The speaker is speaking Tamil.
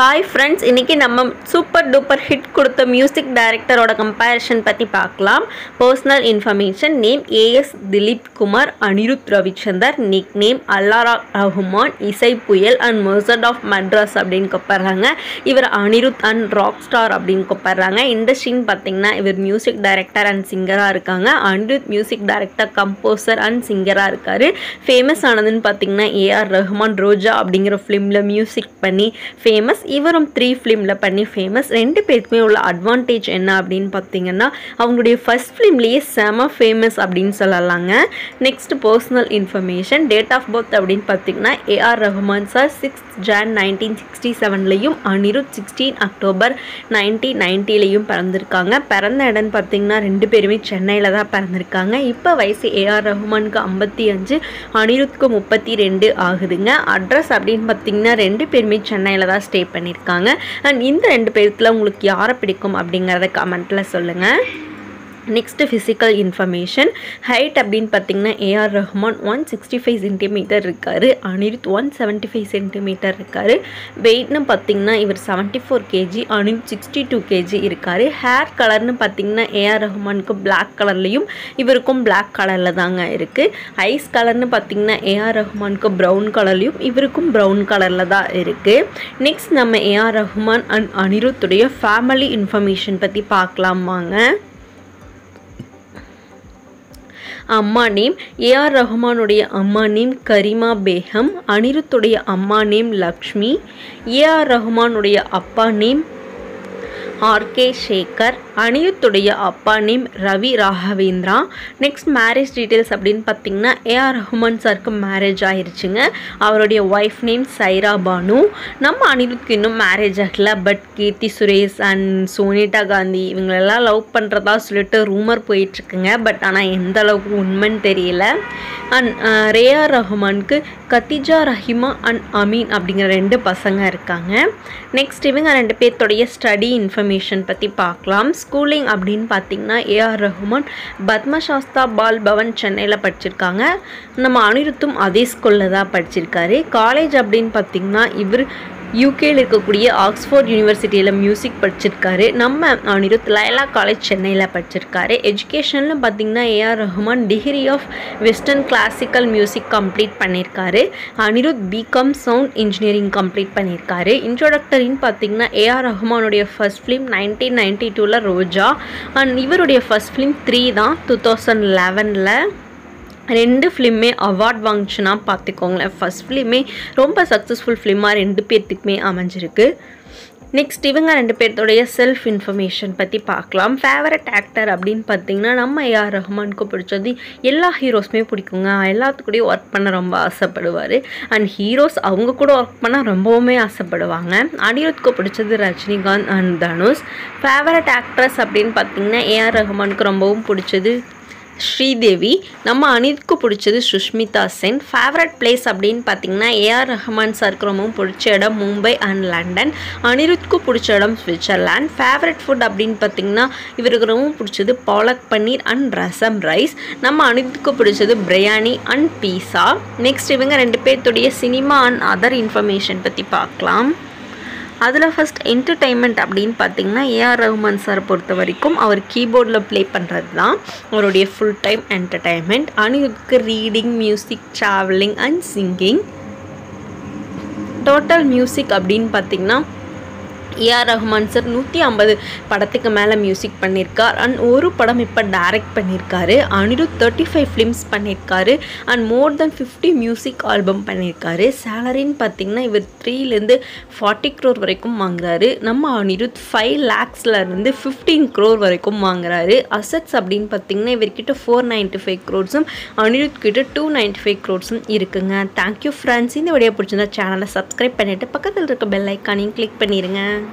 Hi friends, இன்னைக்கு நம்ம சூப்பர் டூப்பர் ஹிட் கொடுத்த மியூசிக் டைரக்டரோட கம்பேரிஷன் பத்தி பார்க்கலாம். Personal information: name AS Dilip Kumar, Aniruth Ravichander, nickname Allara Rahman, இசை புயல் and Merchant of Madras அப்படினு கூப்பிடுறாங்க. இவர் Aniruth and Rockstar அப்படினு கூப்பிடுறாங்க. இண்டஸ்ட்ரின்னு பாத்தீங்கன்னா இவர் மியூசிக் டைரக்டர் and சிங்கரா இருக்காங்க. Aniruth music director, composer and சிங்கரா இருக்காரு. ஃபேமஸ் ஆனதுன்னு பாத்தீங்கன்னா AR ரஹ்மான் ரோஜா அப்படிங்கிற ஃபிலிம்ல மியூசிக் பண்ணி ஃபேமஸ். இவரும் 3 ஃபிலிம்ல பண்ணி ஃபேமஸ். ரெண்டு பேருக்குமே உள்ள அட்வான்டேஜ் என்ன அப்படின்னு பார்த்தீங்கன்னா அவங்களுடைய ஃபர்ஸ்ட் ஃபிலிம்லேயே செம ஃபேமஸ் அப்படின்னு சொல்லலாங்க. Next personal information: date of birth அப்படின்னு பார்த்தீங்கன்னா AR ரஹ்மான் சார் 6 Jan 1967லையும் அனிருத் 16 October 1990லையும் பிறந்திருக்காங்க. பிறந்த இடம்னு பார்த்தீங்கன்னா ரெண்டு பேருமே சென்னையில் தான் பிறந்திருக்காங்க. இப்போ வயசு AR ரஹ்மானுக்கு 55, அனிருத்துக்கு 32 ஆகுதுங்க. அட்ரஸ் அப்படின்னு பார்த்தீங்கன்னா ரெண்டு பேருமே சென்னையில் தான் ஸ்டே பண்ணியிருக்காங்க. அண்ட் இந்த ரெண்டு பேருக்குள்ள உங்களுக்கு யாரை பிடிக்கும் அப்படிங்கிறத கமெண்ட்டில் சொல்லுங்கள். நெக்ஸ்ட் ஃபிசிக்கல் இன்ஃபர்மேஷன்: ஹைட் அப்படின்னு பார்த்தீங்கன்னா AR ரஹ்மான் 165 cm இருக்காரு, அனிருத் 175 cm இருக்காரு. வெயிட்னு பார்த்தீங்கன்னா இவர் 74 kg, அனிருத் 62 kg இருக்காரு. ஹேர் கலர்னு பார்த்தீங்கன்னா AR ரஹ்மானுக்கு பிளாக் கலர்லையும் இவருக்கும் பிளாக் கலரில் தாங்க இருக்குது. ஐஸ் கலர்னு பார்த்தீங்கன்னா AR ரஹ்மானுக்கு ப்ரௌன் கலர்லையும் இவருக்கும் ப்ரௌன் கலரில் தான் இருக்குது. நெக்ஸ்ட் நம்ம AR ரஹ்மான் அண்ட் அனிருத்துடைய ஃபேமிலி இன்ஃபர்மேஷன் பற்றி பார்க்கலாம் வாங்க. அம்மா நேம்: AR ரஹ்மானுடைய அம்மா நேம் கரிமா பேகம், அனிருத்துடைய அம்மா நேம் லக்ஷ்மி. AR ரஹ்மானுடைய அப்பா நேம் RK சேகர், அனிருத்துடைய அப்பா name Ravi Raghavendra. Next marriage details அப்படின்னு பார்த்தீங்கன்னா AR ரஹ்மான் சாருக்கு மேரேஜ் ஆயிடுச்சுங்க. அவருடைய ஒய்ஃப் நேம் சைரா பானு. நம்ம அனிருத்துக்கு இன்னும் மேரேஜ் ஆகல. பட் கீர்த்திசுரேஷ் அண்ட் சோனிட்டா காந்தி இவங்களெல்லாம் லவ் பண்ணுறதா சொல்லிட்டு ரூமர் போயிட்டுருக்குங்க. பட் ஆனால் எந்த அளவுக்கு உண்மைன்னு தெரியல. அண்ட் AR ரஹ்மானுக்கு கத்திஜா, ரஹிமா அண்ட் அமீன் அப்படிங்கிற 2 பசங்க இருக்காங்க. நெக்ஸ்ட் இவங்க 2 பேர்த்தோடைய ஸ்டடி இன்ஃபர்மேஷன் பற்றி பார்க்கலாம். ஸ்கூலிங் அப்படின்னு பார்த்தீங்கன்னா AR ரஹ்மான் பத்மசாஸ்தா பால் பவன் சென்னையில் படிச்சிருக்காங்க. நம்ம அனிருத்தும் அதே ஸ்கூலில் தான் படிச்சிருக்காரு. காலேஜ் அப்படின்னு பார்த்தீங்கன்னா இவர் யூகேயில் இருக்கக்கூடிய ஆக்ஸ்ஃபோர்ட் யூனிவர்சிட்டியில் மியூசிக் படிச்சிருக்காரு. நம்ம அனிருத் லைலா காலேஜ் சென்னையில் படிச்சிருக்காரு. எஜுகேஷனில் பார்த்தீங்கன்னா AR Rahman degree of western classical music complete பண்ணியிருக்காரு. Anirudh BCom sound engineering complete பண்ணியிருக்காரு. இன்ட்ரோடக்டரின்னு பார்த்தீங்கன்னா AR ரஹ்மானுடைய ஃபர்ஸ்ட் ஃபிலிம் 1992 ரோஜா. அண்ட் இவருடைய ஃபர்ஸ்ட் ஃபிலிம் 3 தான் 2011. 2 ஃபிலிமே அவார்ட் வாங்கிச்சுன்னா பார்த்துக்கோங்களேன். ஃபர்ஸ்ட் ஃபிலிமே ரொம்ப சக்ஸஸ்ஃபுல் ஃபிலிமாக 2 பேர்த்துக்குமே அமைஞ்சிருக்கு. நெக்ஸ்ட் இவங்க 2 பேர்த்தோடைய செல்ஃப் இன்ஃபர்மேஷன் பற்றி பார்க்கலாம். ஃபேவரட் ஆக்டர் அப்படின்னு பார்த்தீங்கன்னா நம்ம AR ரஹ்மானுக்கு பிடிச்சது எல்லா ஹீரோஸுமே பிடிக்குங்க. எல்லாத்துக்கூடயும் ஒர்க் பண்ண ரொம்ப ஆசைப்படுவார். அண்ட் ஹீரோஸ் அவங்க கூட ஒர்க் பண்ண ரொம்பவுமே ஆசைப்படுவாங்க. அனிருத்துக்கு பிடிச்சது Rajinikanth and Dhanush. Favourite actress அப்படின்னு பார்த்தீங்கன்னா AR ரஹ்மானுக்கு ரொம்பவும் பிடிச்சது ஸ்ரீதேவி. நம்ம அனிருத்துக்கு பிடிச்சது சுஷ்மிதா சென். ஃபேவரட் பிளேஸ் அப்படின்னு பார்த்தீங்கன்னா AR ரஹ்மான் சாருக்கு ரொம்பவும் பிடிச்ச இடம் மும்பை அண்ட் லண்டன். அனிருத்துக்கு பிடிச்ச இடம் சுவிட்சர்லாண்ட். ஃபேவரட் ஃபுட் அப்படின்னு பார்த்தீங்கன்னா இவருக்கு ரொம்பவும் பிடிச்சது பாலக் பன்னீர் அண்ட் ரசம் ரைஸ். நம்ம அனிருத்துக்கு பிடிச்சது பிரியாணி அண்ட் பீஸா. நெக்ஸ்ட் இவங்க 2 பேர்த்துடைய சினிமா அண்ட் அதர் இன்ஃபர்மேஷன் பற்றி பார்க்கலாம். அதில் ஃபஸ்ட் என்டர்டெயின்மெண்ட் அப்படின்னு பார்த்தீங்கன்னா AR ரஹ்மான் சார் பொறுத்த வரைக்கும் அவர் கீபோர்டில் ப்ளே பண்ணுறது தான் அவருடைய ஃபுல் டைம் என்டர்டெயின்மெண்ட். அனிருத்துக்கு reading, music, travelling and singing. Total music அப்படின்னு பார்த்தீங்கன்னா AR ரஹ்மான் சார் 150 படத்துக்கு மேலே மியூசிக் பண்ணியிருக்கார். அண்ட் ஒரு படம் இப்போ டைரக்ட் பண்ணியிருக்காரு. அனிருத் 35 ஃபிலிம்ஸ் பண்ணியிருக்காரு. And more then 50 music album பண்ணியிருக்காரு. சேலரின்னு பார்த்தீங்கன்னா இவர் 3 to 40 crore வரைக்கும் வாங்குறாரு. நம்ம அனிருத் 5 lakhsலேருந்து 15 crore வரைக்கும் வாங்குறாரு. அசட்ஸ் அப்படின்னு பார்த்தீங்கன்னா இவர்கிட்ட 495 crores, அனிருத் கிட்ட 295 crores இருக்குங்க. Thank you friends. இந்த வீடியோ பிடிச்சிருந்தா சேனலை சப்ஸ்கிரைப் பண்ணிவிட்டு பக்கத்தில் இருக்க பெல் ஐக்கானையும் கிளிக் பண்ணிடுங்க.